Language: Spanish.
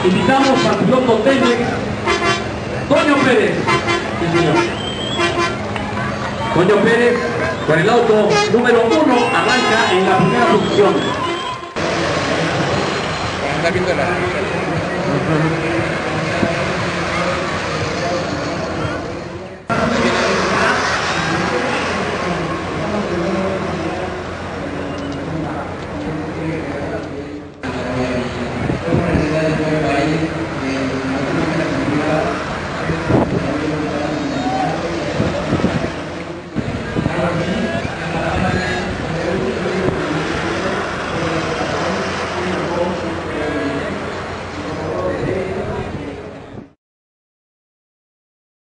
Invitamos al piloto Temex, Toño Pérez. Sí, señor. Toño Pérez, con el auto número 1, arranca en la primera posición. Está viendo la...